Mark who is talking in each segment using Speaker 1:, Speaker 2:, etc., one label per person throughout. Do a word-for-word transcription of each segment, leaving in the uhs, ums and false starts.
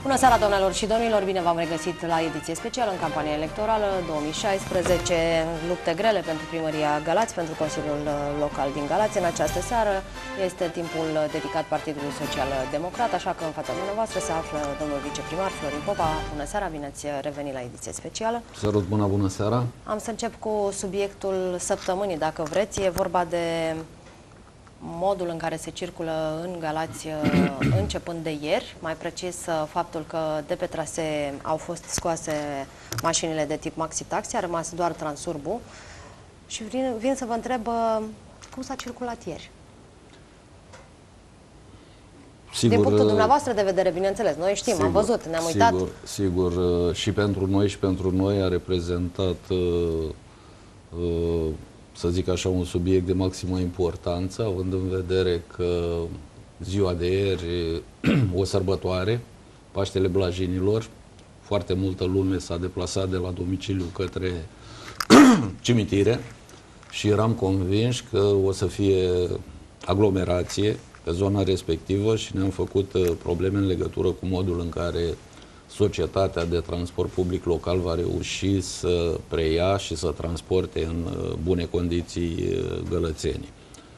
Speaker 1: Bună seara, doamnelor și domnilor! Bine v-am regăsit la ediție specială în campania electorală două mii șaisprezece. Lupte grele pentru primăria Galați, pentru Consiliul Local din Galați. În această seară este timpul dedicat Partidului Social Democrat, așa că în fața dumneavoastră se află domnul viceprimar Florin Popa. Bună seara, bine ați revenit la ediție specială.
Speaker 2: Sărut, bună, bună seara! Am
Speaker 1: să încep cu subiectul săptămânii, dacă vreți. E vorba de modul în care se circulă în Galați începând de ieri, mai precis faptul că de pe trasee au fost scoase mașinile de tip maxi-taxi, a rămas doar Transurbu și vin, vin să vă întreb cum s-a circulat ieri. Sigur, din punctul dumneavoastră de vedere, bineînțeles, noi știm, sigur, am văzut, ne-am uitat.
Speaker 2: Sigur, sigur, și pentru noi și pentru noi a reprezentat uh, uh, să zic așa, un subiect de maximă importanță, având în vedere că ziua de ieri, o sărbătoare, Paștele Blajinilor, foarte multă lume s-a deplasat de la domiciliu către cimitire și eram convinși că o să fie aglomerație pe zona respectivă și ne-am făcut probleme în legătură cu modul în care societatea de transport public local va reuși să preia și să transporte în bune condiții gălățenii.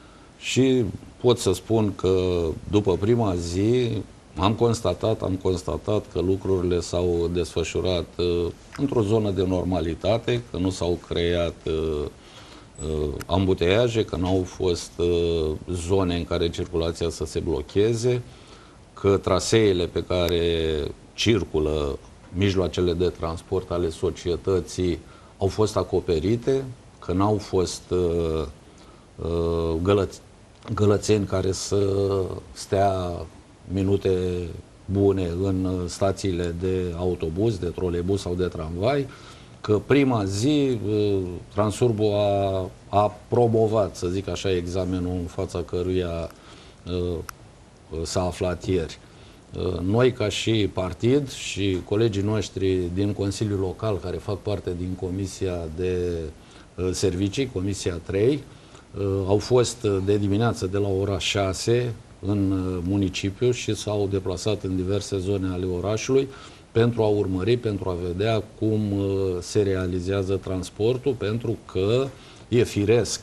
Speaker 2: Și pot să spun că după prima zi am constatat, am constatat că lucrurile s-au desfășurat uh, într-o zonă de normalitate, că nu s-au creat uh, uh, ambuteiaje, că n-au fost uh, zone în care circulația să se blocheze, că traseele pe care circulă mijloacele de transport ale societății au fost acoperite, că n-au fost uh, uh, gălăți, gălățeni care să stea minute bune în stațiile de autobuz, de trolebus sau de tramvai, că prima zi uh, Transurbu a, a promovat, să zic așa, examenul în fața căruia uh, s-a aflat ieri. Noi, ca și partid și colegii noștri din Consiliul Local, care fac parte din Comisia de Servicii, Comisia trei, au fost de dimineață de la ora șase în municipiu și s-au deplasat în diverse zone ale orașului pentru a urmări, pentru a vedea cum se realizează transportul, pentru că e firesc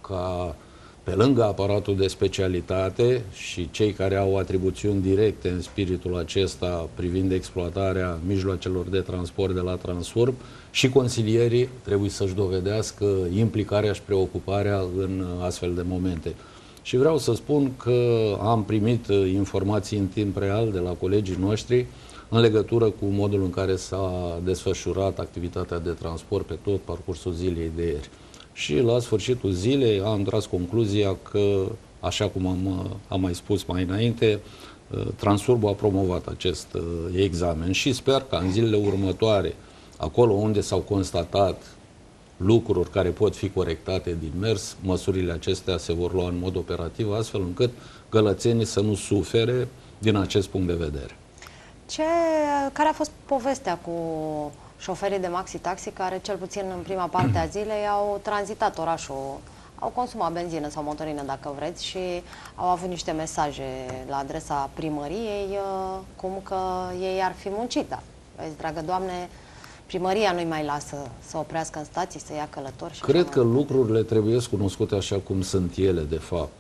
Speaker 2: ca pe lângă aparatul de specialitate și cei care au atribuțiuni directe în spiritul acesta privind exploatarea mijloacelor de transport de la Transurb, și consilierii trebuie să-și dovedească implicarea și preocuparea în astfel de momente. Și vreau să spun că am primit informații în timp real de la colegii noștri în legătură cu modul în care s-a desfășurat activitatea de transport pe tot parcursul zilei de ieri. Și la sfârșitul zilei am tras concluzia că, așa cum am, am mai spus mai înainte, Transurbu a promovat acest examen și sper că în zilele următoare, acolo unde s-au constatat lucruri care pot fi corectate din mers, măsurile acestea se vor lua în mod operativ, astfel încât gălățenii să nu sufere din acest punct de vedere.
Speaker 1: Ce, care a fost povestea cu șoferii de maxi-taxi care, cel puțin în prima parte a zilei, au tranzitat orașul, au consumat benzină sau motorină, dacă vreți, și au avut niște mesaje la adresa primăriei, cum că ei ar fi muncit. Vezi, dragă Doamne, primăria nu-i mai lasă să oprească în stații, să ia călători. Și
Speaker 2: Cred că lucrurile trebuie cunoscute așa cum sunt ele, de fapt.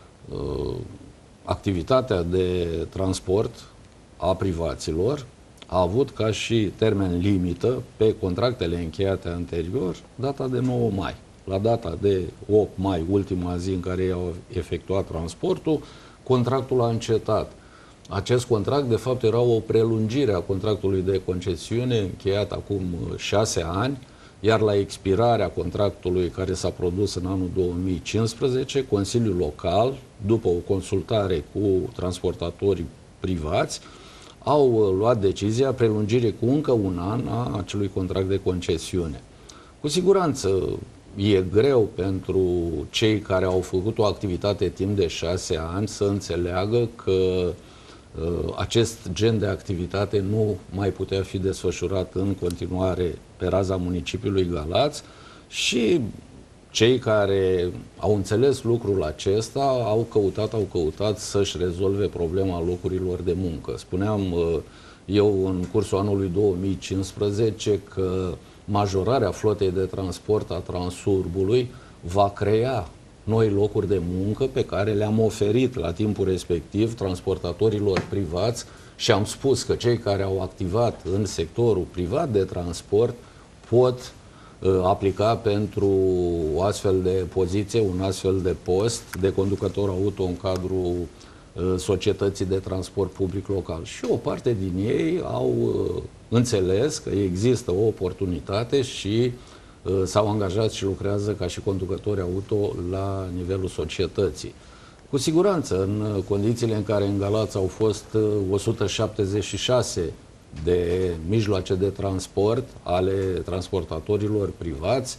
Speaker 2: Activitatea de transport a privaților a avut ca și termen limită pe contractele încheiate anterior data de nouă mai. La data de opt mai, ultima zi în care ei au efectuat transportul, contractul a încetat. Acest contract, de fapt, era o prelungire a contractului de concesiune încheiat acum șase ani, iar la expirarea contractului care s-a produs în anul două mii cincisprezece, Consiliul Local, după o consultare cu transportatorii privați, au luat decizia prelungire cu încă un an a acelui contract de concesiune. Cu siguranță e greu pentru cei care au făcut o activitate timp de șase ani să înțeleagă că uh, acest gen de activitate nu mai putea fi desfășurat în continuare pe raza municipiului Galați și cei care au înțeles lucrul acesta au căutat, au căutat să-și rezolve problema locurilor de muncă. Spuneam uh, eu în cursul anului două mii cincisprezece că majorarea flotei de transport a Transurbului va crea noi locuri de muncă pe care le-am oferit la timpul respectiv transportatorilor privați și am spus că cei care au activat în sectorul privat de transport pot uh, aplica pentru o astfel de poziție, un astfel de post de conducător auto în cadrul uh, societății de transport public local. Și o parte din ei au uh, înțeles că există o oportunitate și s-au angajat și lucrează ca și conducători auto la nivelul societății. Cu siguranță, în condițiile în care în Galați au fost o sută șaptezeci și șase de mijloace de transport ale transportatorilor privați,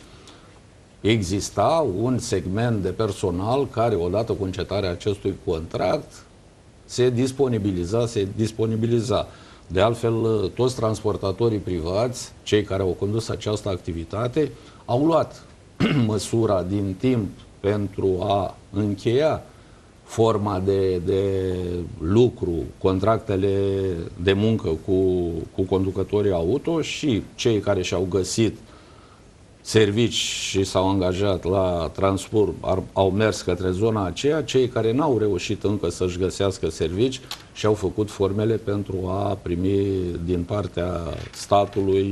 Speaker 2: exista un segment de personal care, odată cu încetarea acestui contract, se disponibiliza, se disponibiliza. De altfel, toți transportatorii privați, cei care au condus această activitate, au luat măsura din timp pentru a încheia forma de, de lucru, contractele de muncă cu, cu conducătorii auto și cei care și-au găsit servici și s-au angajat la transport au mers către zona aceea, cei care n-au reușit încă să-și găsească servici și au făcut formele pentru a primi din partea statului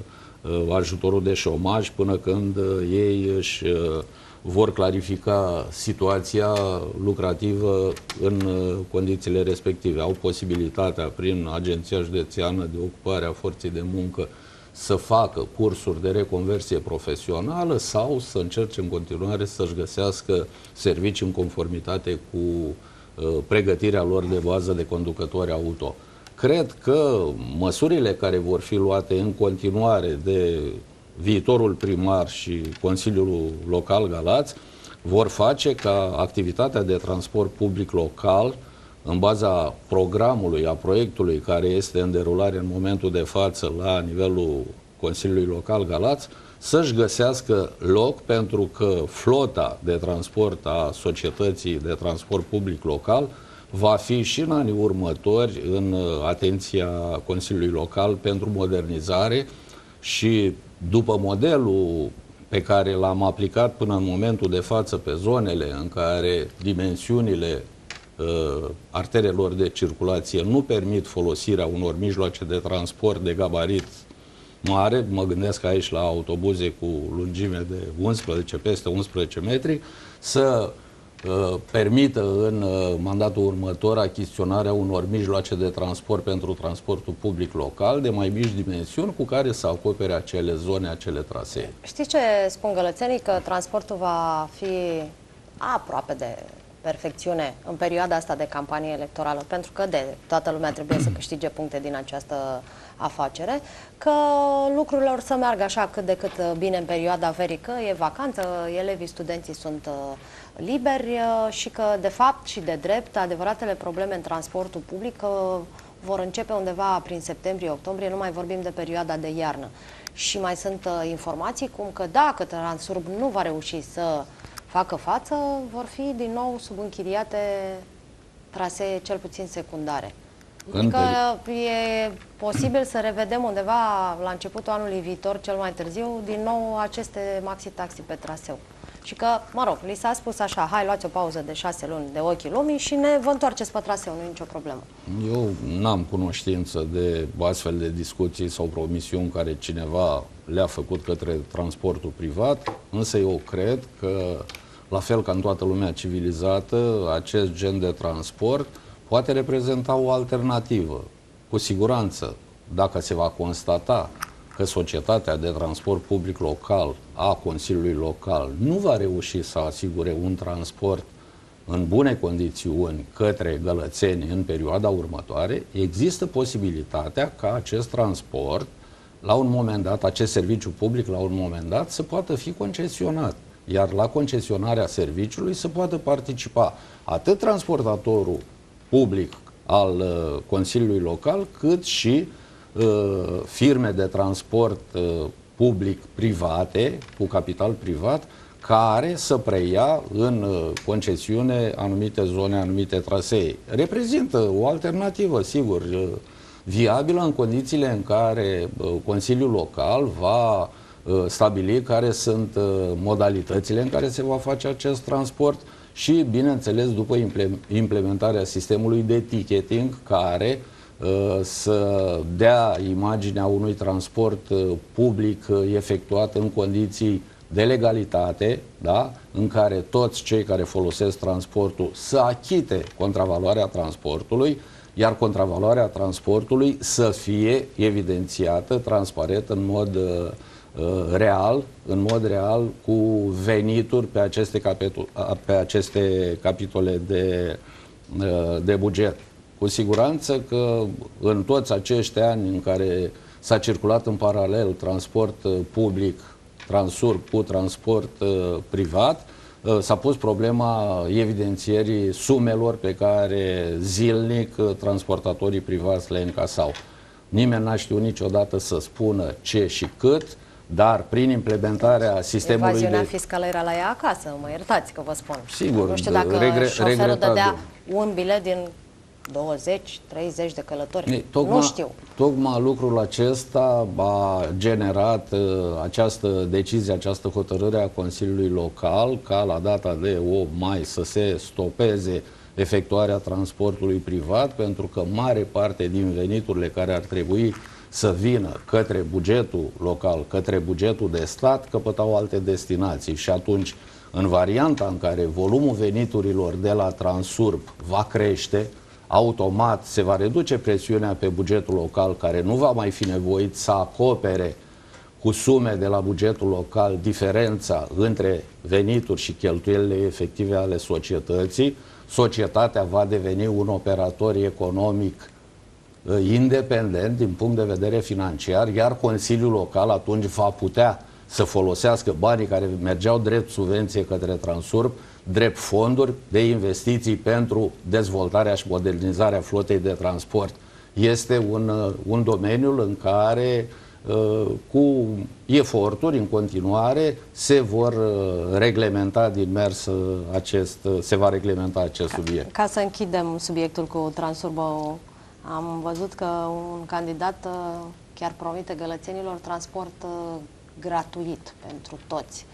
Speaker 2: ajutorul de șomaj până când ei își vor clarifica situația lucrativă în condițiile respective. Au posibilitatea prin Agenția Județeană de Ocupare a Forței de Muncă să facă cursuri de reconversie profesională sau să încerce în continuare să-și găsească servicii în conformitate cu uh, pregătirea lor de bază de conducători auto. Cred că măsurile care vor fi luate în continuare de viitorul primar și Consiliul Local Galați vor face ca activitatea de transport public local, în baza programului, a proiectului care este în derulare în momentul de față la nivelul Consiliului Local Galați, să-și găsească loc, pentru că flota de transport a societății de transport public local va fi și în anii următori în atenția Consiliului Local pentru modernizare și după modelul pe care l-am aplicat până în momentul de față pe zonele în care dimensiunile uh, arterelor de circulație nu permit folosirea unor mijloace de transport de gabarit mare, mă gândesc aici la autobuze cu lungime de unsprezece, peste unsprezece metri, să uh, permită în uh, mandatul următor achiziționarea unor mijloace de transport pentru transportul public local de mai mici dimensiuni cu care să acopere acele zone, acele trasee.
Speaker 1: Știți ce spun gălățenii? Că transportul va fi aproape de perfecțiune în perioada asta de campanie electorală, pentru că de toată lumea trebuie să câștige puncte din această afacere, că lucrurile or să meargă așa cât de cât bine în perioada verii, că e vacanță, elevii, studenții sunt liberi și că de fapt și de drept adevăratele probleme în transportul public vor începe undeva prin septembrie-octombrie, nu mai vorbim de perioada de iarnă. Și mai sunt informații cum că dacă Transurb nu va reuși să facă față, vor fi din nou subînchiriate trasee cel puțin secundare. Adică e posibil să revedem undeva la începutul anului viitor, cel mai târziu, din nou aceste maxi-taxi pe traseu. Și că, mă rog, li s-a spus așa, hai, luați o pauză de șase luni de ochii lumii și ne vă întoarceți pe traseu, nu e nicio problemă.
Speaker 2: Eu n-am cunoștință de astfel de discuții sau promisiuni care cineva le-a făcut către transportul privat, însă eu cred că, la fel ca în toată lumea civilizată, acest gen de transport poate reprezenta o alternativă. Cu siguranță, dacă se va constata că societatea de transport public local a Consiliului Local nu va reuși să asigure un transport în bune condiții către gălățeni în perioada următoare, există posibilitatea ca acest transport, la un moment dat, acest serviciu public, la un moment dat, să poată fi concesionat. Iar la concesionarea serviciului să poată participa atât transportatorul public al uh, Consiliului Local, cât și uh, firme de transport uh, public private, cu capital privat, care să preia în uh, concesiune anumite zone, anumite trasee. Reprezintă o alternativă, sigur. Uh, viabilă în condițiile în care Consiliul Local va stabili care sunt modalitățile în care se va face acest transport și, bineînțeles, după implementarea sistemului de ticketing care să dea imaginea unui transport public efectuat în condiții de legalitate, da? În care toți cei care folosesc transportul să achite contravaloarea transportului, iar contravaloarea transportului să fie evidențiată, transparent, în mod uh, real, în mod real, cu venituri pe aceste, capitol, pe aceste capitole de, uh, de buget. Cu siguranță că în toți acești ani în care s-a circulat în paralel transport uh, public, Transurb cu transport uh, privat, uh, s-a pus problema evidențierii sumelor pe care zilnic uh, transportatorii privați le încasau. Nimeni n-a știut niciodată să spună ce și cât, dar prin implementarea sistemului
Speaker 1: Evaziunea
Speaker 2: de...
Speaker 1: fiscală era la ea acasă, mă iertați că vă spun.
Speaker 2: Sigur,
Speaker 1: nu știu dacă
Speaker 2: regre...
Speaker 1: șoferul
Speaker 2: regretabil.
Speaker 1: dădea un bilet din douăzeci treizeci de călători.
Speaker 2: Tocmai,
Speaker 1: nu știu.
Speaker 2: Tocmai lucrul acesta a generat uh, această decizie, această hotărâre a Consiliului Local ca la data de opt mai să se stopeze efectuarea transportului privat, pentru că mare parte din veniturile care ar trebui să vină către bugetul local, către bugetul de stat, căpătau alte destinații. Și atunci, în varianta în care volumul veniturilor de la Transurb va crește, automat se va reduce presiunea pe bugetul local, care nu va mai fi nevoit să acopere cu sume de la bugetul local diferența între venituri și cheltuielile efective ale societății. Societatea va deveni un operator economic independent din punct de vedere financiar, iar Consiliul Local atunci va putea să folosească banii care mergeau drept subvenție către Transurb, drept fonduri de investiții pentru dezvoltarea și modernizarea flotei de transport. Este un, un domeniu în care cu eforturi în continuare se vor reglementa din mers acest, se va reglementa acest subiect.
Speaker 1: Ca să închidem subiectul cu Transurb, am văzut că un candidat chiar promite gălățenilor transport gratuit pentru toți.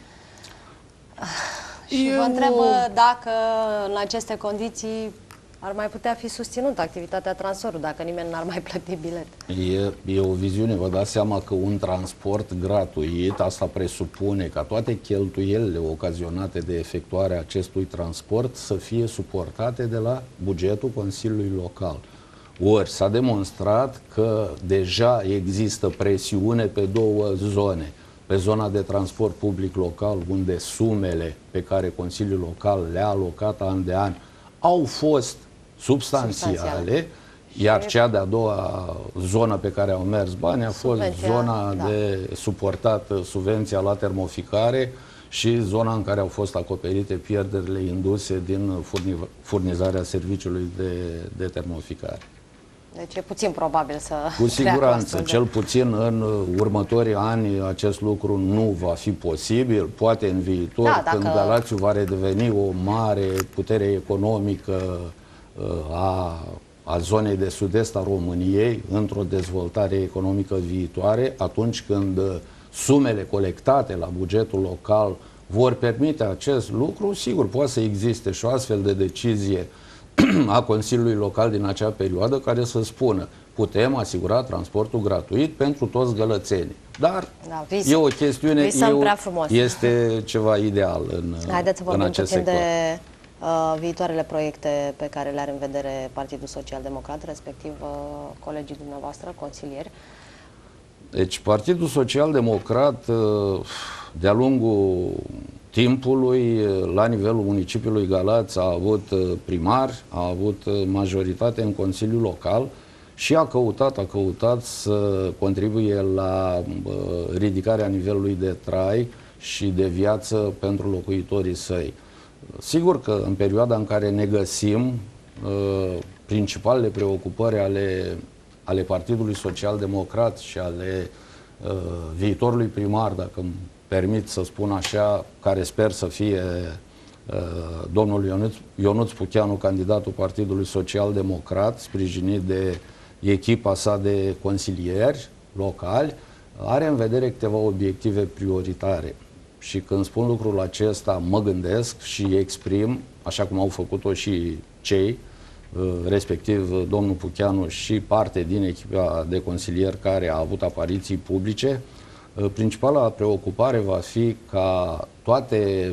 Speaker 1: Și Eu... vă întreb dacă în aceste condiții ar mai putea fi susținută activitatea Transurb, dacă nimeni n-ar mai plăti bilet.
Speaker 2: E, e o viziune. Vă dați seama că un transport gratuit, asta presupune ca toate cheltuielile ocazionate de efectuarea acestui transport să fie suportate de la bugetul Consiliului Local. Ori s-a demonstrat că deja există presiune pe două zone. Pe zona de transport public local, unde sumele pe care Consiliul Local le-a alocat an de an au fost substanțiale, substanțiale. Iar cea de-a doua zonă pe care au mers bani a fost subvenția, zona da. de suportat subvenția la termoficare și zona în care au fost acoperite pierderile induse din furnizarea serviciului de, de termoficare.
Speaker 1: Deci e puțin probabil să...
Speaker 2: Cu siguranță, cel puțin în următorii ani acest lucru nu va fi posibil. Poate în viitor, da, dacă... când Galațiu va redeveni o mare putere economică a, a zonei de sud-est a României, într-o dezvoltare economică viitoare, atunci când sumele colectate la bugetul local vor permite acest lucru, sigur, poate să existe și o astfel de decizie a Consiliului Local din acea perioadă care să spună putem asigura transportul gratuit pentru toți gălățenii. Dar da, vis, e o chestiune, e o, este ceva ideal în,
Speaker 1: Haideți să vorbim
Speaker 2: în acest
Speaker 1: puțin
Speaker 2: sector.
Speaker 1: de uh, viitoarele proiecte pe care le are în vedere Partidul Social Democrat, respectiv uh, colegii dumneavoastră, consilieri.
Speaker 2: Deci Partidul Social Democrat uh, de-a lungul timpului, la nivelul municipiului Galați, a avut primar, a avut majoritate în Consiliul Local și a căutat, a căutat să contribuie la ridicarea nivelului de trai și de viață pentru locuitorii săi. Sigur că în perioada în care ne găsim, principalele preocupări ale, ale Partidului Social Democrat și ale viitorului primar, dacă îmi permit să spun așa, care sper să fie uh, domnul Ionuț, Ionuț Pucheanu, candidatul Partidului Social Democrat, sprijinit de echipa sa de consilieri locali, are în vedere câteva obiective prioritare. Și când spun lucrul acesta, mă gândesc și exprim, așa cum au făcut-o și cei, respectiv domnul Pucheanu și parte din echipa de consilieri care a avut apariții publice. Principala preocupare va fi ca toate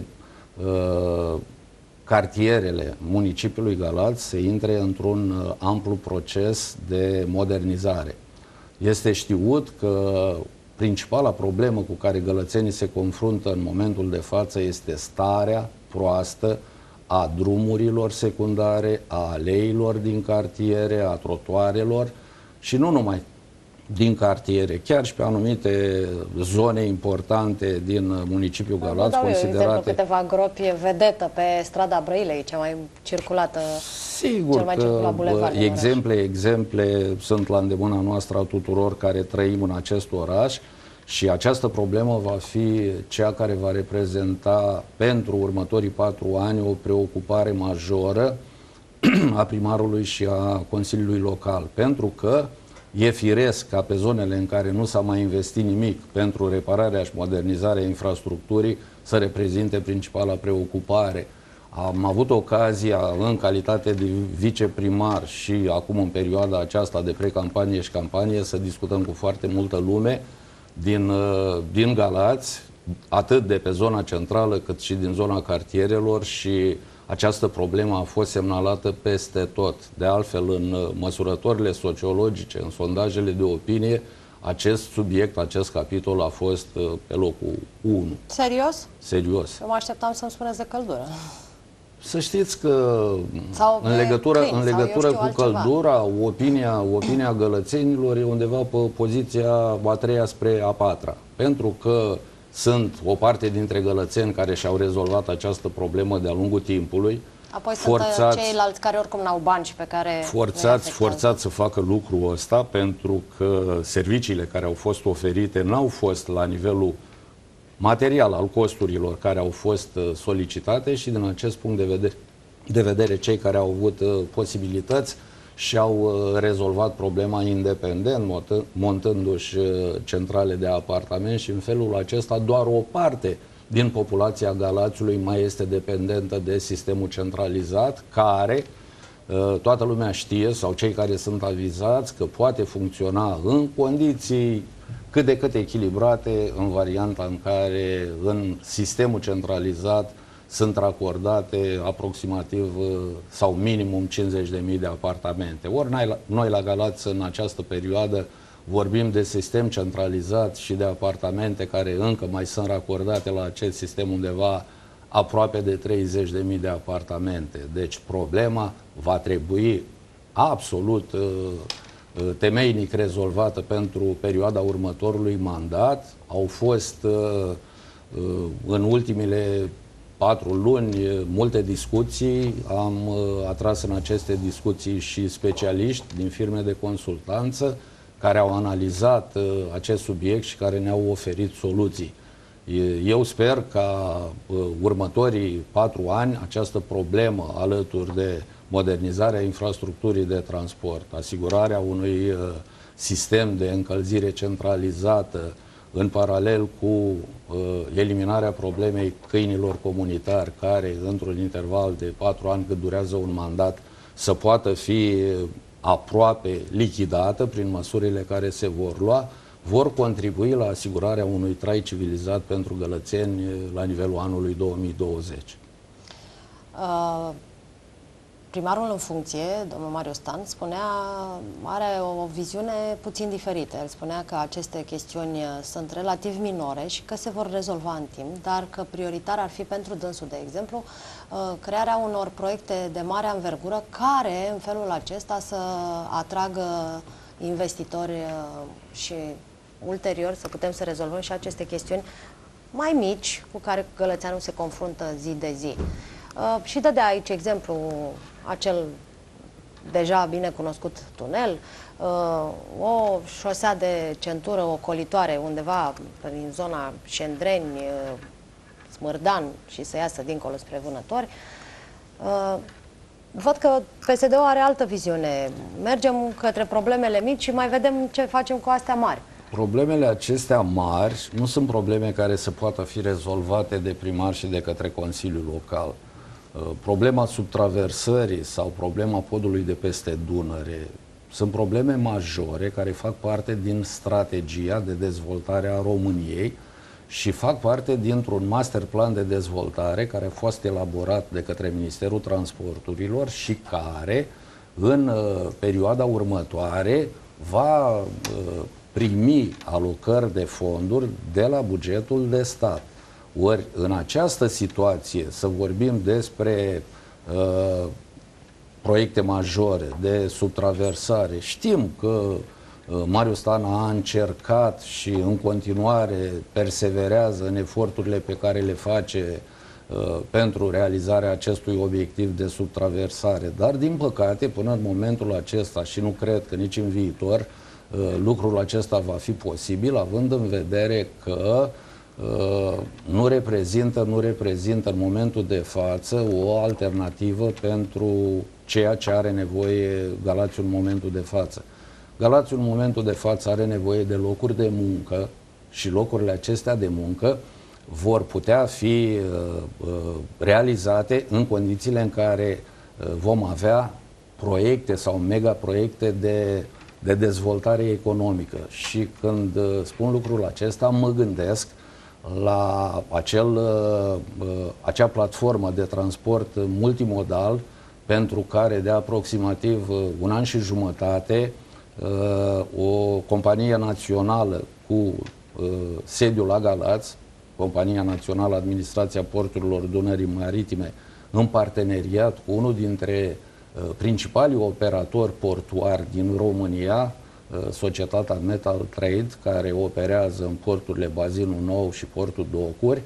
Speaker 2: uh, cartierele municipiului Galați să intre într-un uh, amplu proces de modernizare. Este știut că principala problemă cu care gălățenii se confruntă în momentul de față este starea proastă a drumurilor secundare, a aleilor din cartiere, a trotuarelor și nu numai din cartiere, chiar și pe anumite zone importante din municipiul Galați,
Speaker 1: dau
Speaker 2: considerate...
Speaker 1: Eu exemplu, câteva gropi vedetă pe strada Brăilei, cea mai circulată,
Speaker 2: Sigur
Speaker 1: cel mai
Speaker 2: că
Speaker 1: circulat bulevard.
Speaker 2: exemple, exemple sunt la îndemâna noastră a tuturor care trăim în acest oraș și această problemă va fi cea care va reprezenta pentru următorii patru ani o preocupare majoră a primarului și a Consiliului Local, pentru că e firesc ca pe zonele în care nu s-a mai investit nimic pentru repararea și modernizarea infrastructurii să reprezinte principala preocupare. Am avut ocazia, în calitate de viceprimar și acum în perioada aceasta de precampanie și campanie, să discutăm cu foarte multă lume din, din Galați, atât de pe zona centrală cât și din zona cartierelor, și această problemă a fost semnalată peste tot. De altfel, în măsurătorile sociologice, în sondajele de opinie, acest subiect, acest capitol a fost pe locul unu.
Speaker 1: Serios?
Speaker 2: Serios.
Speaker 1: Eu mă așteptam să-mi spuneți de căldură.
Speaker 2: Să știți că
Speaker 1: sau
Speaker 2: în legătură,
Speaker 1: câini,
Speaker 2: în legătură
Speaker 1: știu,
Speaker 2: cu
Speaker 1: altceva.
Speaker 2: căldura, opinia, opinia gălățenilor e undeva pe poziția a treia spre a patra. Pentru că sunt o parte dintre gălățeni care și-au rezolvat această problemă de-a lungul timpului.
Speaker 1: Apoi
Speaker 2: forțați,
Speaker 1: sunt ceilalți care oricum n-au bani și pe care...
Speaker 2: Forțați, forțați să facă lucrul ăsta, pentru că serviciile care au fost oferite n-au fost la nivelul material al costurilor care au fost solicitate și din acest punct de vedere, de vedere cei care au avut posibilități și-au rezolvat problema independent, montându-și centrale de apartament, și în felul acesta doar o parte din populația Galațiului mai este dependentă de sistemul centralizat, care toată lumea știe, sau cei care sunt avizați, că poate funcționa în condiții cât de cât echilibrate, în varianta în care în sistemul centralizat sunt racordate aproximativ sau minimum cincizeci de mii de apartamente. Ori noi la Galați în această perioadă vorbim de sistem centralizat și de apartamente care încă mai sunt racordate la acest sistem undeva aproape de treizeci de mii de apartamente. Deci problema va trebui absolut uh, temeinic rezolvată pentru perioada următorului mandat. Au fost uh, uh, în ultimele patru luni multe discuții, am uh, atras în aceste discuții și specialiști din firme de consultanță care au analizat uh, acest subiect și care ne-au oferit soluții. Eu sper ca uh, următorii patru ani această problemă, alături de modernizarea infrastructurii de transport, asigurarea unui uh, sistem de încălzire centralizată, în paralel cu uh, eliminarea problemei câinilor comunitari, care într-un interval de patru ani cât durează un mandat să poată fi aproape lichidată prin măsurile care se vor lua, vor contribui la asigurarea unui trai civilizat pentru gălățeni la nivelul anului două mii douăzeci.
Speaker 1: Uh, primarul în funcție, domnul Mariu Stan, spunea, are o viziune puțin diferită. El spunea că aceste chestiuni sunt relativ minore și că se vor rezolva în timp, dar că prioritar ar fi pentru dânsul, de exemplu, crearea unor proiecte de mare anvergură care, în felul acesta, să atragă investitori și ulterior să putem să rezolvăm și aceste chestiuni mai mici cu care gălățeanul se confruntă zi de zi. Uh, și dă de aici exemplu acel deja bine cunoscut tunel, uh, o șosea de centură ocolitoare undeva prin zona Șendreni, uh, Smârdan și să iasă dincolo spre Vânători. Uh, văd că P S D-ul are altă viziune. Mergem către problemele mici și mai vedem ce facem cu astea mari.
Speaker 2: Problemele acestea mari nu sunt probleme care să poată fi rezolvate de primar și de către Consiliul Local. Problema subtraversării sau problema podului de peste Dunăre sunt probleme majore care fac parte din strategia de dezvoltare a României și fac parte dintr-un master plan de dezvoltare care a fost elaborat de către Ministerul Transporturilor și care în uh, perioada următoare va uh, primi alocări de fonduri de la bugetul de stat. Ori în această situație să vorbim despre uh, proiecte majore de subtraversare, știm că uh, Marius Stana a încercat și în continuare perseverează în eforturile pe care le face uh, pentru realizarea acestui obiectiv de subtraversare, dar din păcate până în momentul acesta și nu cred că nici în viitor uh, lucrul acesta va fi posibil, având în vedere că Uh, nu reprezintă, nu reprezintă în momentul de față o alternativă pentru ceea ce are nevoie Galațiul în momentul de față. Galațiul în momentul de față are nevoie de locuri de muncă și locurile acestea de muncă vor putea fi uh, uh, realizate în condițiile în care uh, vom avea proiecte sau megaproiecte de, de dezvoltare economică. Și când uh, spun lucrul acesta, mă gândesc la acel, acea platformă de transport multimodal pentru care de aproximativ un an și jumătate o companie națională cu sediul la Galați, Compania Națională Administrația Porturilor Dunării Maritime, în parteneriat cu unul dintre principalii operatori portuari din România, societatea Metal Trade, care operează în porturile Bazinul Nou și Portul Docuri,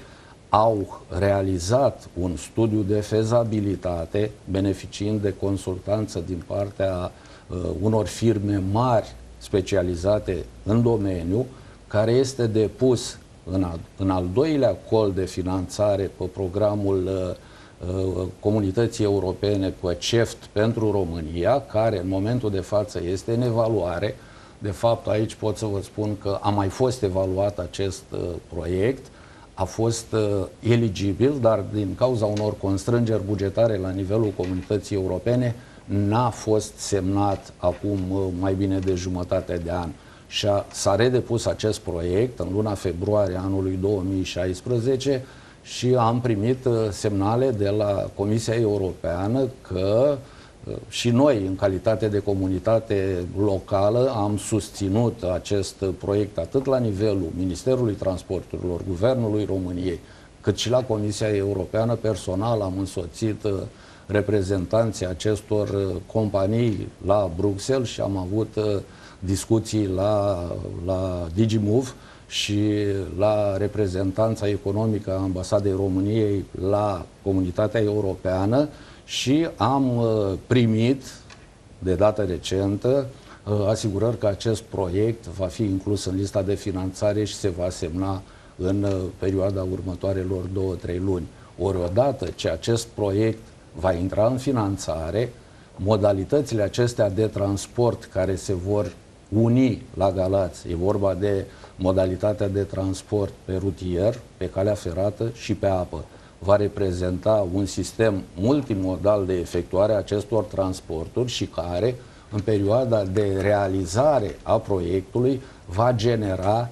Speaker 2: au realizat un studiu de fezabilitate, beneficiind de consultanță din partea uh, unor firme mari specializate în domeniu, care este depus în, a, în al doilea col de finanțare pe programul uh, uh, Comunității Europene cu C E F T pentru România, care în momentul de față este în evaluare. De fapt, aici pot să vă spun că a mai fost evaluat acest uh, proiect, a fost uh, eligibil, dar din cauza unor constrângeri bugetare la nivelul Comunității Europene, n-a fost semnat acum uh, mai bine de jumătate de an. Și s-a redepus acest proiect în luna februarie anului două mii șaisprezece și am primit uh, semnale de la Comisia Europeană că și noi, în calitate de comunitate locală, am susținut acest proiect atât la nivelul Ministerului Transporturilor, Guvernului României, cât și la Comisia Europeană. Personal am însoțit reprezentanții acestor companii la Bruxelles și am avut discuții la, la DigiMove și la reprezentanța economică a Ambasadei României la Comunitatea Europeană și am primit de dată recentă asigurări că acest proiect va fi inclus în lista de finanțare și se va semna în perioada următoarelor două, trei luni. Ori odată ce acest proiect va intra în finanțare, modalitățile acestea de transport care se vor uni la Galați, e vorba de modalitatea de transport pe rutier, pe calea ferată și pe apă, va reprezenta un sistem multimodal de efectuare a acestor transporturi și care, în perioada de realizare a proiectului, va genera,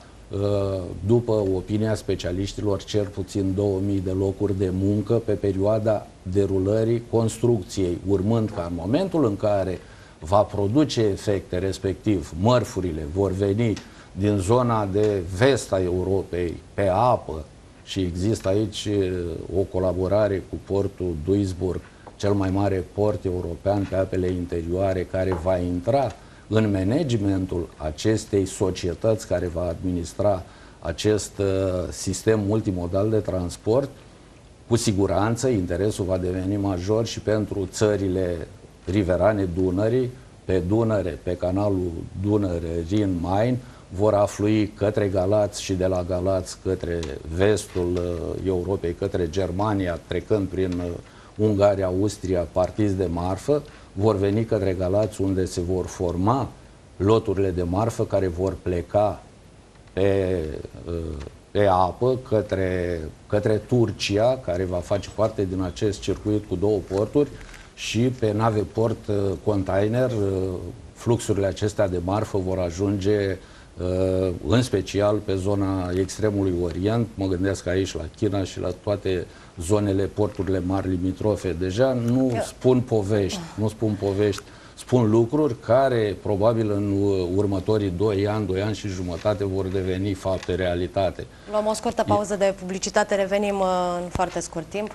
Speaker 2: după opinia specialiștilor, cel puțin două mii de locuri de muncă pe perioada derulării construcției, urmând ca în momentul în care va produce efecte, respectiv mărfurile vor veni din zona de vest a Europei pe apă, și există aici o colaborare cu portul Duisburg, cel mai mare port european pe apele interioare, care va intra în managementul acestei societăți care va administra acest uh, sistem multimodal de transport. Cu siguranță interesul va deveni major și pentru țările riverane Dunării, pe Dunăre, pe canalul Dunăre-Rin-Main, vor aflui către Galați și de la Galați către vestul uh, Europei, către Germania, trecând prin uh, Ungaria, Austria, partiți de marfă, vor veni către Galați, unde se vor forma loturile de marfă care vor pleca pe, pe apă către, către Turcia, care va face parte din acest circuit cu două porturi, și pe nave port container fluxurile acestea de marfă vor ajunge în special pe zona extremului Orient. Mă gândesc aici la China și la toate zonele, porturile mari limitrofe. Deja nu Eu... spun povești, nu spun povești, spun lucruri care probabil în următorii doi ani, doi ani și jumătate vor deveni fapte, realitate.
Speaker 1: Luăm o scurtă pauză de publicitate, revenim în foarte scurt timp.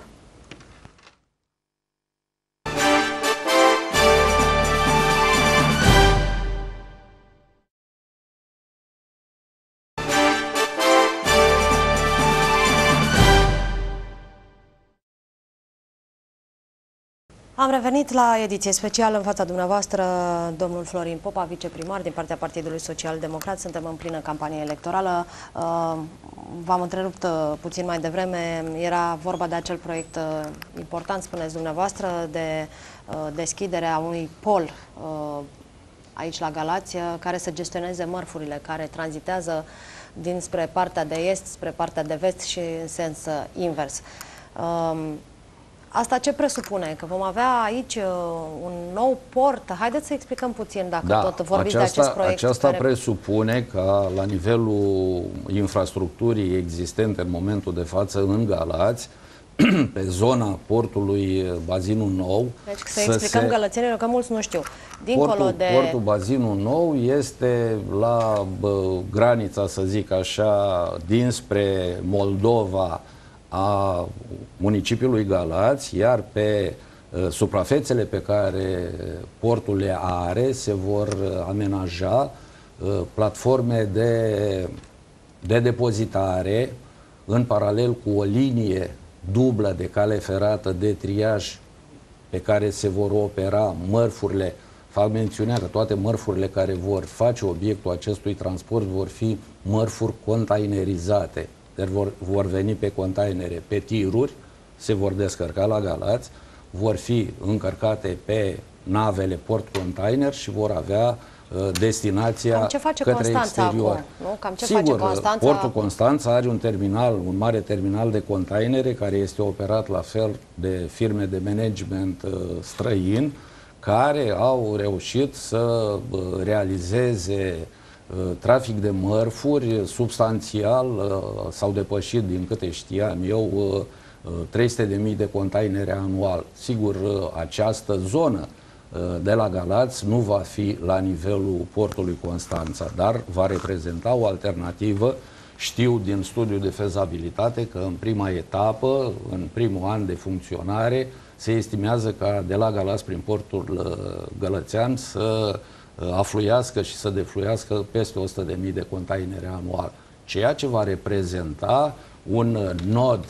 Speaker 1: Am revenit la ediție specială în fața dumneavoastră, domnul Florin Popa, viceprimar din partea Partidului Social Democrat. Suntem în plină campanie electorală. V-am întrerupt puțin mai devreme. Era vorba de acel proiect important, spuneți dumneavoastră, de deschiderea unui pol aici la Galați, care să gestioneze mărfurile care tranzitează dinspre partea de est, spre partea de vest și în sens invers. Asta ce presupune? Că vom avea aici uh, un nou port? Haideți să explicăm puțin, dacă da, tot vorbiți
Speaker 2: aceasta,
Speaker 1: de acest proiect.
Speaker 2: Aceasta
Speaker 1: care...
Speaker 2: presupune ca la nivelul infrastructurii existente în momentul de față în Galați, pe zona portului Bazinul Nou...
Speaker 1: Deci să, să explicăm se... gălățenilor, că mulți nu știu. Dincolo
Speaker 2: portul,
Speaker 1: de...
Speaker 2: Portul Bazinul Nou este la bă, granița, să zic așa, dinspre Moldova, a municipiului Galați, iar pe uh, suprafețele pe care portul le are se vor uh, amenaja uh, platforme de, de depozitare în paralel cu o linie dublă de cale ferată de triaj pe care se vor opera mărfurile. Fac mențiunea că toate mărfurile care vor face obiectul acestui transport vor fi mărfuri containerizate. Deci vor, vor veni pe containere, pe tiruri, se vor descărca la Galați, vor fi încărcate pe navele port-container și vor avea uh, destinația
Speaker 1: Cam ce face
Speaker 2: către
Speaker 1: Constanța
Speaker 2: exterior.
Speaker 1: Acum, nu? Cam ce
Speaker 2: Sigur,
Speaker 1: face Constanța?
Speaker 2: portul Constanța are un terminal, un mare terminal de containere care este operat la fel de firme de management uh, străin, care au reușit să uh, realizeze trafic de mărfuri substanțial. S-au depășit, din câte știam eu, trei sute de mii de containere anual. Sigur, această zonă de la Galați nu va fi la nivelul portului Constanța, dar va reprezenta o alternativă. Știu din studiul de fezabilitate că în prima etapă, în primul an de funcționare, se estimează ca de la Galați prin portul gălățean să afluiască și să defluiască peste o sută de mii de containere anual, ceea ce va reprezenta un nod,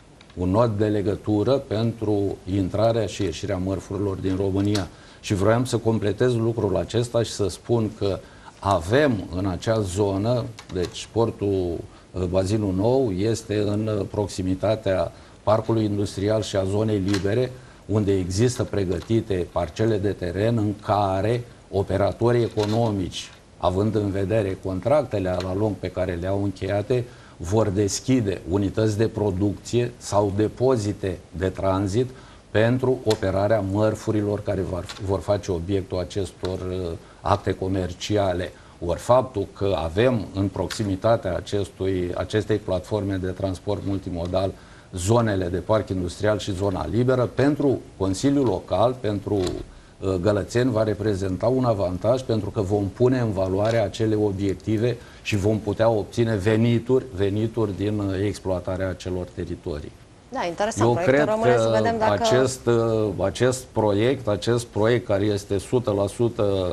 Speaker 2: un nod de legătură pentru intrarea și ieșirea mărfurilor din România. Și vroiam să completez lucrul acesta și să spun că avem în acea zonă, deci portul Bazinul Nou este în proximitatea parcului industrial și a zonei libere, unde există pregătite parcele de teren în care operatorii economici, având în vedere contractele la lung pe care le-au încheiate, vor deschide unități de producție sau depozite de tranzit pentru operarea mărfurilor care vor face obiectul acestor acte comerciale. Ori faptul că avem în proximitatea acestui, acestei platforme de transport multimodal zonele de parc industrial și zona liberă, pentru Consiliul Local, pentru gălățeni, va reprezenta un avantaj, pentru că vom pune în valoare acele obiective și vom putea obține venituri, venituri din exploatarea acelor teritorii.
Speaker 1: Da, interesant.
Speaker 2: Eu
Speaker 1: proiectul
Speaker 2: cred
Speaker 1: rămâne
Speaker 2: că
Speaker 1: să vedem dacă...
Speaker 2: acest, acest proiect, acest proiect care este o sută la sută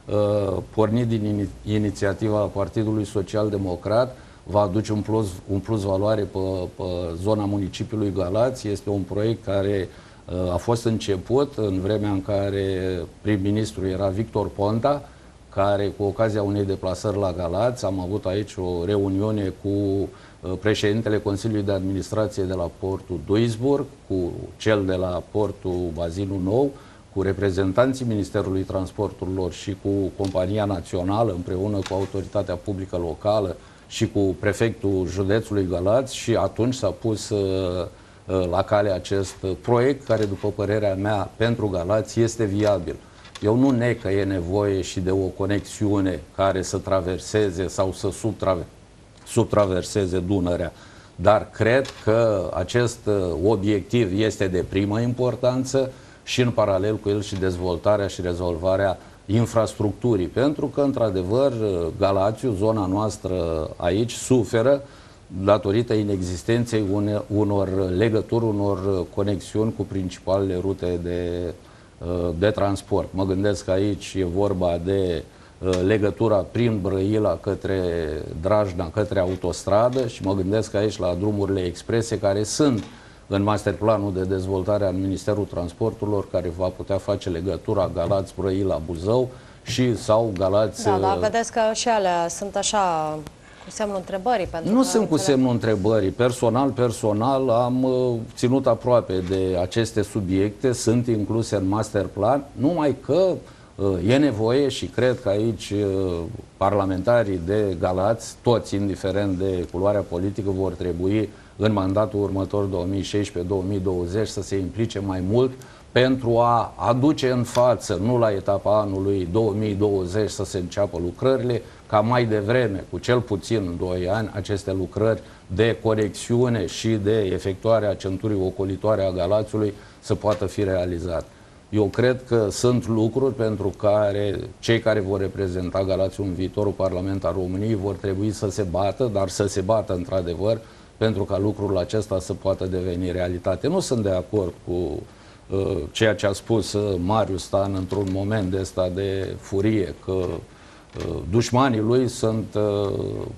Speaker 2: pornit din inițiativa Partidului Social Democrat, va aduce un plus, un plus valoare pe, pe zona municipiului Galați. Este un proiect care a fost început în vremea în care prim-ministru era Victor Ponta, care, cu ocazia unei deplasări la Galați, am avut aici o reuniune cu președintele Consiliului de Administrație de la portul Duisburg, cu cel de la portul Bazinul Nou, cu reprezentanții Ministerului Transporturilor și cu Compania Națională, împreună cu Autoritatea Publică Locală și cu prefectul județului Galați, și atunci s-a pus uh, la cale acest proiect care, după părerea mea, pentru Galați este viabil. Eu nu neg că e nevoie și de o conexiune care să traverseze sau să subtraverseze subtraverseze Dunărea. Dar cred că acest obiectiv este de primă importanță și în paralel cu el și dezvoltarea și rezolvarea infrastructurii. Pentru că, într-adevăr, Galațiu, zona noastră aici, suferă datorită inexistenței unor legături, unor conexiuni cu principalele rute de, de transport. Mă gândesc că aici e vorba de legătura prin Brăila către Drajna, către autostradă, și mă gândesc aici la drumurile exprese care sunt în masterplanul de dezvoltare al Ministerului Transporturilor, care va putea face legătura Galați-Brăila-Buzău și sau Galați...
Speaker 1: Da, da, vedeți că și alea sunt așa cu semnul întrebării. Pentru
Speaker 2: nu
Speaker 1: că
Speaker 2: sunt cu semnul întrebării. Personal, personal am uh, ținut aproape de aceste subiecte, sunt incluse în masterplan, numai că e nevoie, și cred că aici parlamentarii de Galați, toți, indiferent de culoarea politică, vor trebui în mandatul următor două mii șaisprezece două mii douăzeci să se implice mai mult pentru a aduce în față, nu la etapa anului două mii douăzeci să se înceapă lucrările, ca mai devreme, cu cel puțin doi ani, aceste lucrări de conexiune și de efectuare a centurii ocolitoare a Galațiului să poată fi realizate. Eu cred că sunt lucruri pentru care cei care vor reprezenta Galațiul în viitorul Parlament al României vor trebui să se bată, dar să se bată într-adevăr pentru ca lucrul acesta să poată deveni realitate. Nu sunt de acord cu uh, ceea ce a spus uh, Marius Stan într-un moment de ăsta de furie, că uh, dușmanii lui sunt uh,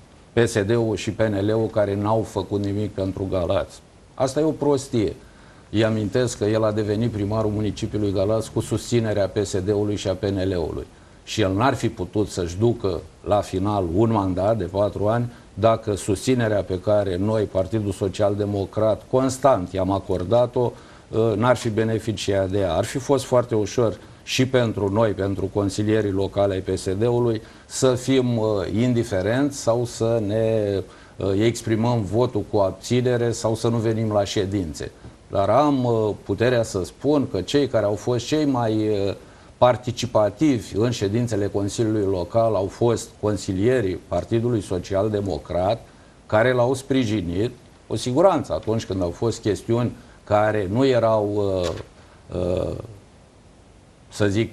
Speaker 2: P S D-ul și P N L-ul care n-au făcut nimic pentru Galați. Asta e o prostie. Îi amintesc că el a devenit primarul municipiului Galați cu susținerea P S D-ului și a P N L-ului. Și el n-ar fi putut să-și ducă la final un mandat de patru ani dacă susținerea pe care noi, Partidul Social Democrat, constant i-am acordat-o, n-ar fi beneficiat de ea. Ar fi fost foarte ușor și pentru noi, pentru consilierii locale ai P S D-ului, să fim indiferenți sau să ne exprimăm votul cu abținere sau să nu venim la ședințe. Dar am puterea să spun că cei care au fost cei mai participativi în ședințele Consiliului Local au fost consilierii Partidului Social Democrat, care l-au sprijinit, cu siguranță, atunci când au fost chestiuni care nu erau, să zic,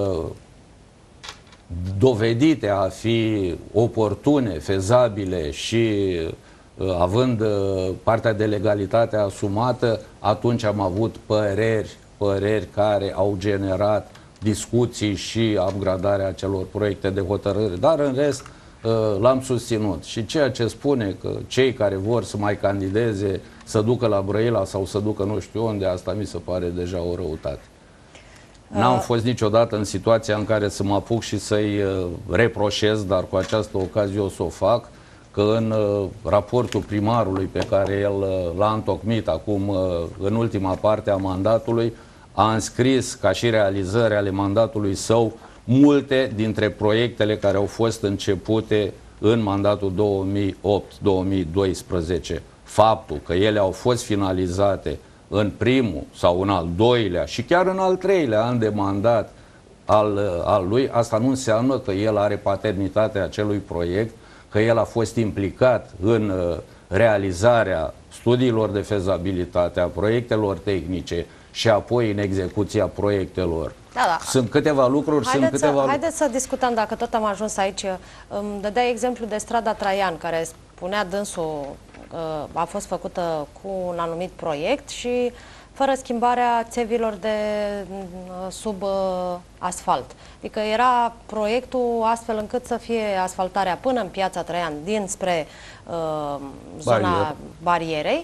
Speaker 2: dovedite a fi oportune, fezabile și având partea de legalitate asumată, atunci am avut păreri, păreri care au generat discuții și upgradarea acelor proiecte de hotărâre. Dar în rest l-am susținut. Și ceea ce spune că cei care vor să mai candideze, să ducă la Brăila sau să ducă nu știu unde, asta mi se pare deja o răutate. N-am fost niciodată în situația în care să mă apuc și să-i reproșez, dar cu această ocazie o să o fac, că în uh, raportul primarului pe care el uh, l-a întocmit acum uh, în ultima parte a mandatului, a înscris ca și realizări ale mandatului său multe dintre proiectele care au fost începute în mandatul două mii opt două mii doisprezece. Faptul că ele au fost finalizate în primul sau în al doilea și chiar în al treilea an de mandat al, al lui, asta nu înseamnă că el are paternitatea acelui proiect, că el a fost implicat în uh, realizarea studiilor de fezabilitate, a proiectelor tehnice și apoi în execuția proiectelor. Da, da. Sunt câteva lucruri,
Speaker 1: haideți
Speaker 2: sunt câteva...
Speaker 1: Să, haideți să discutăm, dacă tot am ajuns aici. Îmi dădea exemplu de strada Traian, care spunea dânsul, uh, a fost făcută cu un anumit proiect și fără schimbarea țevilor de uh, sub uh, asfalt. Adică era proiectul astfel încât să fie asfaltarea până în Piața Traian, dinspre uh, zona
Speaker 2: Barier.
Speaker 1: barierei,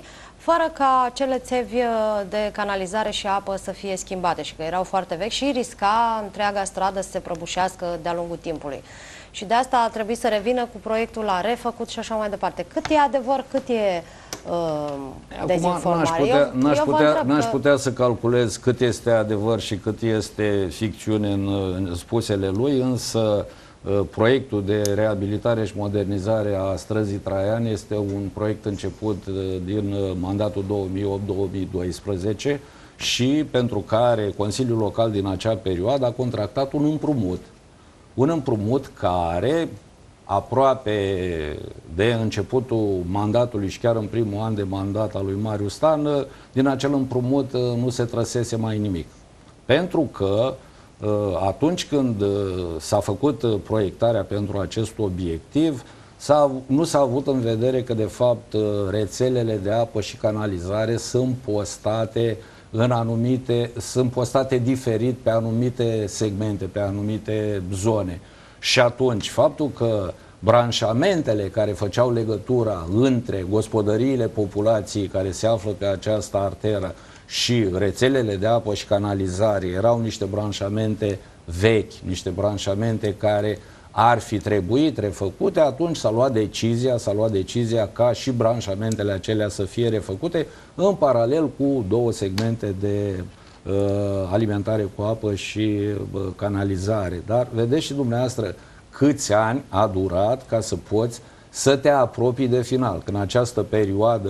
Speaker 1: fără ca cele țevi de canalizare și apă să fie schimbate și că erau foarte vechi și risca întreaga stradă să se prăbușească de-a lungul timpului. Și de asta a trebuit să revină cu proiectul la refăcut și așa mai departe. Cât e adevăr, cât e uh, dezinformare?
Speaker 2: Acum n-aș putea,
Speaker 1: eu,
Speaker 2: n-aș
Speaker 1: eu
Speaker 2: putea, n-aș
Speaker 1: că...
Speaker 2: putea să calculez cât este adevăr și cât este ficțiune în, în spusele lui, însă proiectul de reabilitare și modernizare a străzii Traian este un proiect început din mandatul două mii opt două mii doisprezece și pentru care Consiliul Local din acea perioadă a contractat un împrumut. Un împrumut care, aproape de începutul mandatului și chiar în primul an de mandat al lui Marius Stan, din acel împrumut nu se trăsese mai nimic. Pentru că atunci când s-a făcut proiectarea pentru acest obiectiv, nu s-a avut în vedere că, de fapt, rețelele de apă și canalizare sunt postate în anumite, sunt postate diferit pe anumite segmente, pe anumite zone. Și atunci, faptul că branșamentele care făceau legătura între gospodăriile populației care se află pe această arteră și rețelele de apă și canalizare erau niște branșamente vechi, niște branșamente care ar fi trebuit refăcute, atunci s-a luat decizia, s-a luat decizia ca și branșamentele acelea să fie refăcute în paralel cu două segmente de uh, alimentare cu apă și uh, canalizare. Dar vedeți și dumneavoastră câți ani a durat ca să poți să te apropii de final. Când această perioadă,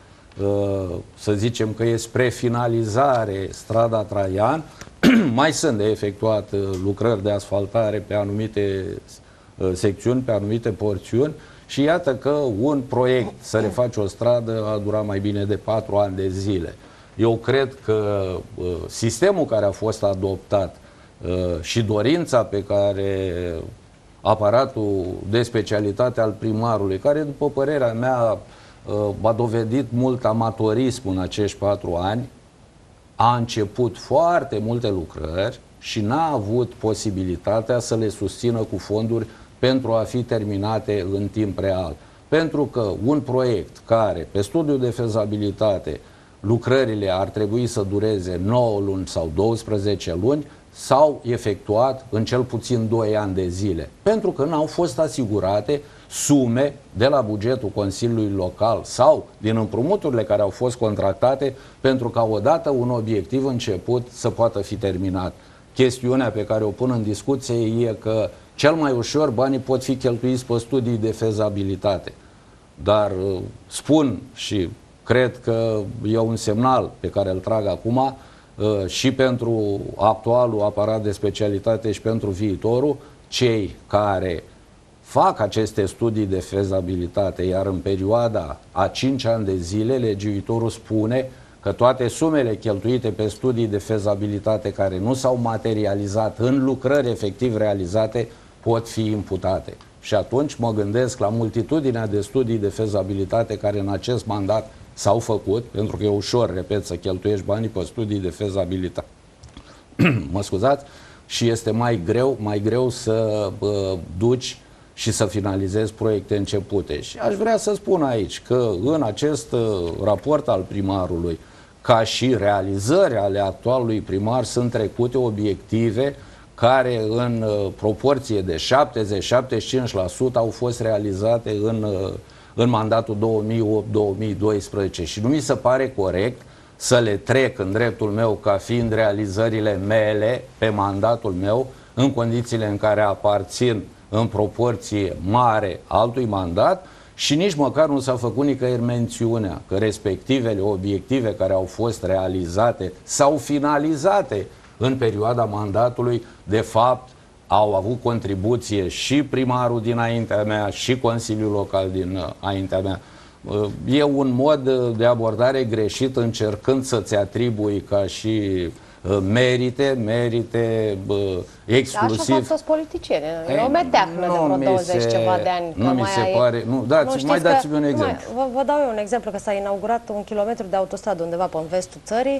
Speaker 2: să zicem că e spre finalizare strada Traian, mai sunt de efectuat lucrări de asfaltare pe anumite secțiuni, pe anumite porțiuni și iată că un proiect să refaci o stradă a durat mai bine de patru ani de zile. Eu cred că sistemul care a fost adoptat și dorința pe care aparatul de specialitate al primarului, care după părerea mea a dovedit mult amatorism în acești patru ani, a început foarte multe lucrări și n-a avut posibilitatea să le susțină cu fonduri pentru a fi terminate în timp real. Pentru că un proiect care, pe studiul de fezabilitate, lucrările ar trebui să dureze nouă luni sau douăsprezece luni, s-au efectuat în cel puțin doi ani de zile, pentru că n-au fost asigurate sume de la bugetul Consiliului Local sau din împrumuturile care au fost contractate pentru ca odată un obiectiv început să poată fi terminat. Chestiunea pe care o pun în discuție e că cel mai ușor banii pot fi cheltuiți pe studii de fezabilitate. Dar spun și cred că e un semnal pe care îl trag acum și pentru actualul aparat de specialitate și pentru viitorul, cei care fac aceste studii de fezabilitate, iar în perioada a cinci ani de zile, legiuitorul spune că toate sumele cheltuite pe studii de fezabilitate care nu s-au materializat în lucrări efectiv realizate pot fi imputate. Și atunci mă gândesc la multitudinea de studii de fezabilitate care în acest mandat s-au făcut, pentru că e ușor, repet, să cheltuiești banii pe studii de fezabilitate. Mă scuzați? Și este mai greu, mai greu să uh, duci și să finalizezi proiecte începute. Și aș vrea să spun aici că în acest uh, raport al primarului, ca și realizări ale actualului primar, sunt trecute obiective care în uh, proporție de șaptezeci la șaptezeci și cinci la sută au fost realizate în uh, în mandatul două mii opt două mii doisprezece și nu mi se pare corect să le trec în dreptul meu ca fiind realizările mele pe mandatul meu în condițiile în care aparțin în proporție mare altui mandat și nici măcar nu s-a făcut nicăieri mențiunea că respectivele obiective care au fost realizate sau finalizate în perioada mandatului, de fapt, au avut contribuție și primarul dinaintea mea și Consiliul Local dinaintea mea. E un mod de abordare greșit încercând să-ți atribui ca și merite, merite exclusiv.
Speaker 1: Da, așa fac toți politicieni. E o meteacnă de vreo douăzeci se,
Speaker 2: ceva
Speaker 1: de ani.
Speaker 2: Nu mi se
Speaker 1: ai,
Speaker 2: pare. Nu, dați, nu mai dați-mi un exemplu.
Speaker 1: Mai, vă, vă dau eu un exemplu, că s-a inaugurat un kilometru de autostradă undeva pe în vestul țării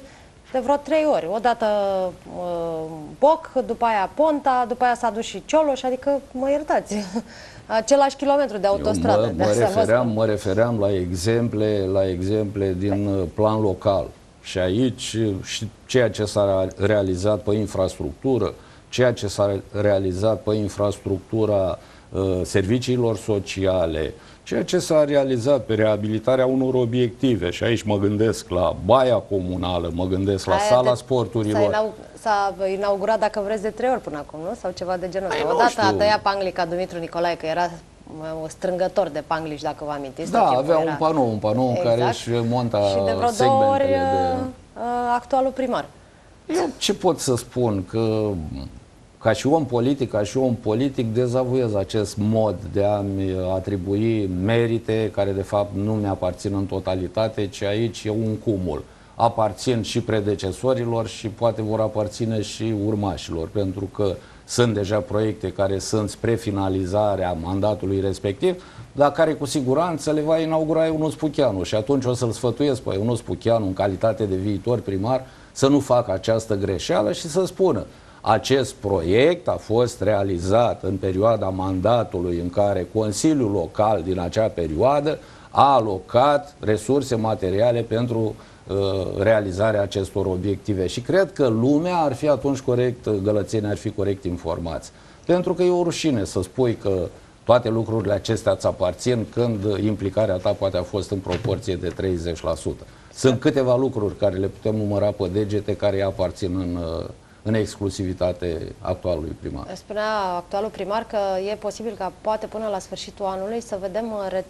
Speaker 1: de vreo trei ori. Odată uh, Boc, după aia Ponta, după aia s-a dus și Cioloș, adică mă iertați. Același kilometru de autostradă.
Speaker 2: Eu mă, mă, refeream, mă refeream la exemple, la exemple din păi. plan local. Și aici și ceea ce s-a realizat pe infrastructură, ceea ce s-a realizat pe infrastructura uh, serviciilor sociale, ceea ce s-a realizat pe reabilitarea unor obiective, și aici mă gândesc la baia comunală, mă gândesc la Aia sala de, sporturilor.
Speaker 1: S-a inaugurat, dacă vreți, de trei ori până acum, nu? Sau ceva de genul ăsta.
Speaker 2: Păi,
Speaker 1: odată a tăiat Panglica Dumitru Nicolae, că era strângător de panglici, dacă vă amintiți.
Speaker 2: Da, avea era... un panou, un panou exact. Care își monta
Speaker 1: și de vreo două ori de... actualul primar.
Speaker 2: Eu ce pot să spun? Că ca și om politic, ca și om politic, dezavuiez acest mod de a-mi atribui merite care de fapt nu mi-aparțin în totalitate, ci aici e un cumul. Aparțin și predecesorilor și poate vor aparține și urmașilor, pentru că sunt deja proiecte care sunt spre finalizarea mandatului respectiv, dar care cu siguranță le va inaugura Ionuț Pucheanu. Și atunci o să-l sfătuiesc pe Ionuț Pucheanu, în calitate de viitor primar, să nu facă această greșeală și să spună: acest proiect a fost realizat în perioada mandatului în care Consiliul Local din acea perioadă a alocat resurse materiale pentru uh, realizarea acestor obiective. Și cred că lumea ar fi atunci corect, gălățenii ar fi corect informați. Pentru că e o rușine să spui că toate lucrurile acestea îți aparțin când implicarea ta poate a fost în proporție de treizeci la sută. Sunt câteva lucruri care le putem număra pe degete care îi aparțin în, în exclusivitate actualului primar.
Speaker 1: Spunea actualul primar că e posibil ca poate până la sfârșitul anului să vedem re,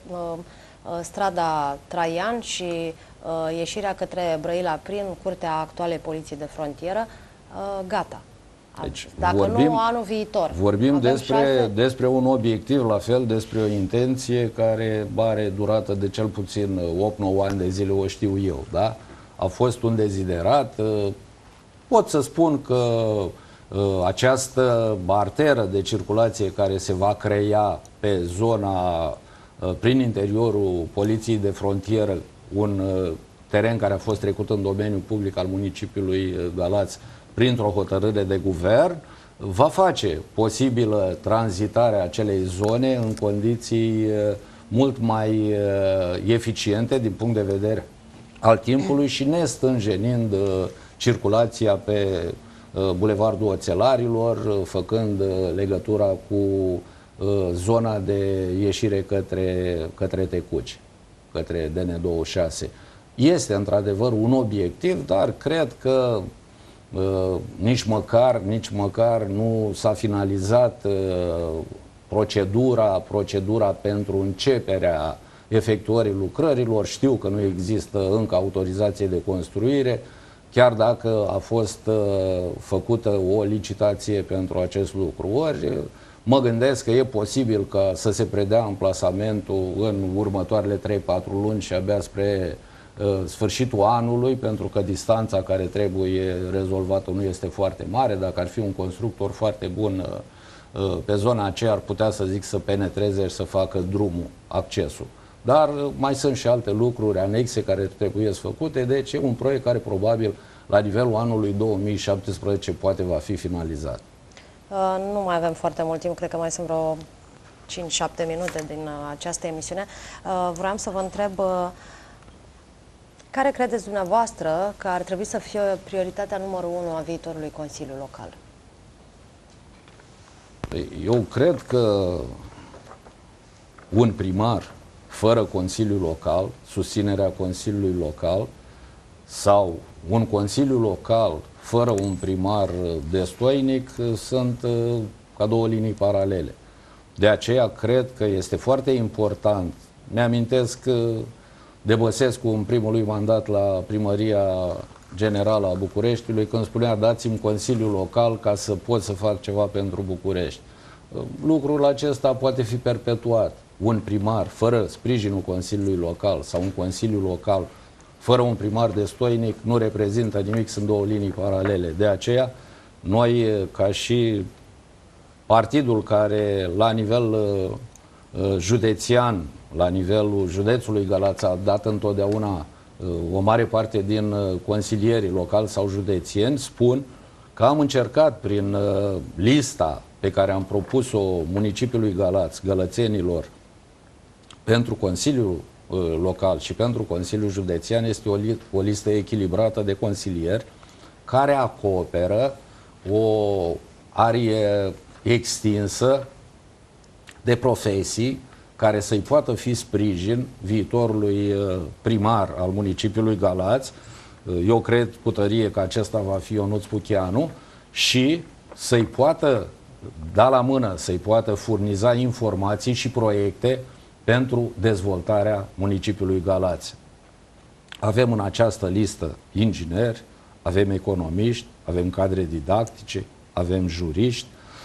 Speaker 1: strada Traian și uh, ieșirea către Brăila prin curtea actualei poliții de frontieră uh, gata.
Speaker 2: Deci,
Speaker 1: Dacă
Speaker 2: vorbim,
Speaker 1: nu anul viitor.
Speaker 2: Vorbim despre, despre un obiectiv, la fel despre o intenție care are durată de cel puțin opt nouă ani de zile, o știu eu. Da? A fost un deziderat. Pot să spun că această arteră de circulație care se va crea pe zona, prin interiorul poliției de frontieră, un teren care a fost trecut în domeniul public al municipiului Galați, printr-o hotărâre de guvern, va face posibilă tranzitarea acelei zone în condiții mult mai eficiente din punct de vedere al timpului și nestânjenind circulația pe Bulevardul Oțelarilor, făcând legătura cu zona de ieșire către, către Tecuci, către D N douăzeci și șase. Este într-adevăr un obiectiv, dar cred că Uh, nici măcar, nici măcar nu s-a finalizat uh, procedura, procedura pentru începerea efectuării lucrărilor. Știu că nu există încă autorizație de construire, chiar dacă a fost uh, făcută o licitație pentru acest lucru. Ori mă gândesc că e posibil ca să se predea amplasamentul în următoarele trei patru luni și abia spre sfârșitul anului, pentru că distanța care trebuie rezolvată nu este foarte mare. Dacă ar fi un constructor foarte bun pe zona aceea, ar putea, să zic, să penetreze și să facă drumul, accesul. Dar mai sunt și alte lucruri anexe care trebuie făcute, deci e un proiect care probabil la nivelul anului două mii șaptesprezece poate va fi finalizat.
Speaker 1: Uh, nu mai avem foarte mult timp, cred că mai sunt vreo cinci șapte minute din uh, această emisiune. Uh, vreau să vă întreb uh, care credeți dumneavoastră că ar trebui să fie prioritatea numărul unu a viitorului Consiliu Local?
Speaker 2: Eu cred că un primar fără Consiliu Local, susținerea Consiliului Local, sau un Consiliu Local fără un primar destoinic sunt ca două linii paralele. De aceea cred că este foarte important. Mi-amintesc de Băsescu în primul lui mandat la Primăria Generală a Bucureștiului, când spunea: dați-mi Consiliul Local ca să pot să fac ceva pentru București. Lucrul acesta poate fi perpetuat. Un primar fără sprijinul Consiliului Local sau un Consiliu Local fără un primar destoinic nu reprezintă nimic, sunt două linii paralele. De aceea, noi, ca și partidul care la nivel uh, județean, la nivelul județului Galați, a dat întotdeauna o mare parte din consilierii locali sau județeni spun că am încercat prin lista pe care am propus-o municipiului Galați, gălățenilor, pentru Consiliul Local și pentru Consiliul Județean, este o, li o listă echilibrată de consilieri care acoperă o arie extinsă de profesii care să-i poată fi sprijin viitorului primar al municipiului Galați. Eu cred cu tărie că acesta va fi Ionuț Pucheanu și să-i poată da la mână, să-i poată furniza informații și proiecte pentru dezvoltarea municipiului Galați. Avem în această listă ingineri, avem economiști, avem cadre didactice, avem juriști,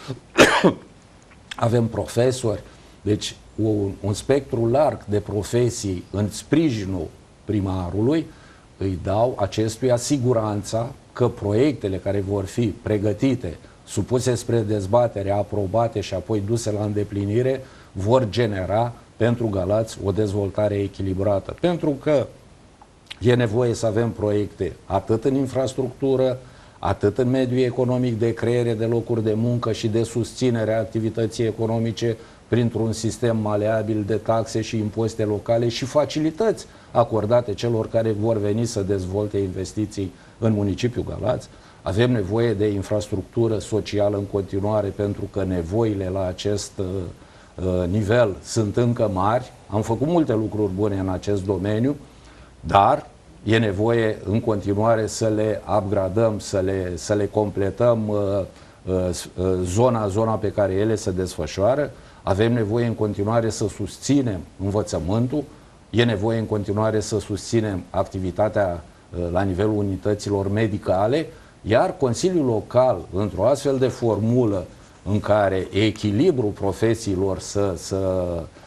Speaker 2: avem profesori, deci un, un spectru larg de profesii în sprijinul primarului îi dau acestuia siguranța că proiectele care vor fi pregătite, supuse spre dezbatere, aprobate și apoi duse la îndeplinire, vor genera pentru Galați o dezvoltare echilibrată. Pentru că e nevoie să avem proiecte atât în infrastructură, atât în mediul economic de creare de locuri de muncă și de susținere a activității economice printr-un sistem maleabil de taxe și impozite locale și facilități acordate celor care vor veni să dezvolte investiții în municipiul Galați. Avem nevoie de infrastructură socială în continuare pentru că nevoile la acest uh, nivel sunt încă mari. Am făcut multe lucruri bune în acest domeniu, dar e nevoie în continuare să le upgradăm, să le, să le completăm uh, uh, zona, zona pe care ele se desfășoară. Avem nevoie în continuare să susținem învățământul, e nevoie în continuare să susținem activitatea uh, la nivelul unităților medicale, iar Consiliul Local, într-o astfel de formulă în care echilibrul profesiilor să, să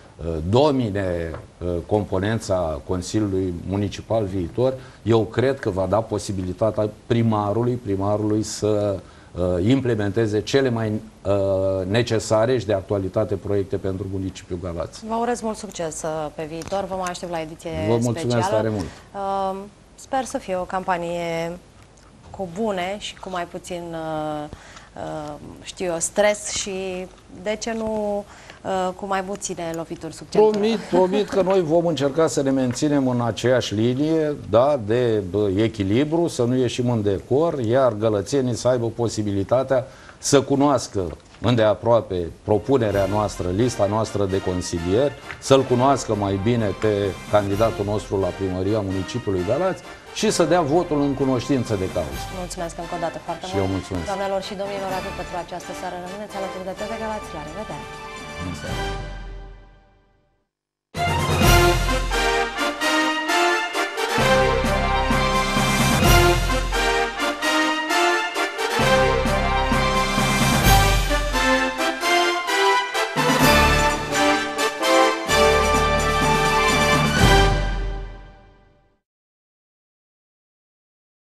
Speaker 2: domine componența Consiliului Municipal viitor, eu cred că va da posibilitatea primarului, primarului să implementeze cele mai necesare și de actualitate proiecte pentru municipiul Galați.
Speaker 1: Vă urez mult succes pe viitor, vă mai aștept la ediție
Speaker 2: specială. Vă mulțumesc
Speaker 1: specială.
Speaker 2: tare mult.
Speaker 1: Sper să fie o campanie cu bune și cu mai puțin, știu eu, stres și, de ce nu, cu mai puține lovituri sub centură.
Speaker 2: Promit, promit că noi vom încerca să ne menținem în aceeași linie, da, de echilibru, să nu ieșim în decor, iar gălățenii să aibă posibilitatea să cunoască îndeaproape propunerea noastră, lista noastră de consilieri, să-l cunoască mai bine pe candidatul nostru la primăria municipiului Galați și să dea votul în cunoștință de cauză.
Speaker 1: Mulțumesc încă o dată foarte
Speaker 2: și
Speaker 1: mult.
Speaker 2: Eu mulțumesc.
Speaker 1: Doamnelor și domnilor, atât pentru această seară. Rămâneți alături de T V Galați. La revedere!
Speaker 2: Mulțumesc.